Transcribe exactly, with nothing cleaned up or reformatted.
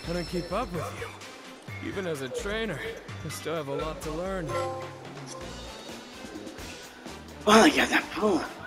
couldn't keep up with you. Even as a trainer, I still have a lot to learn. Well, I got that poem.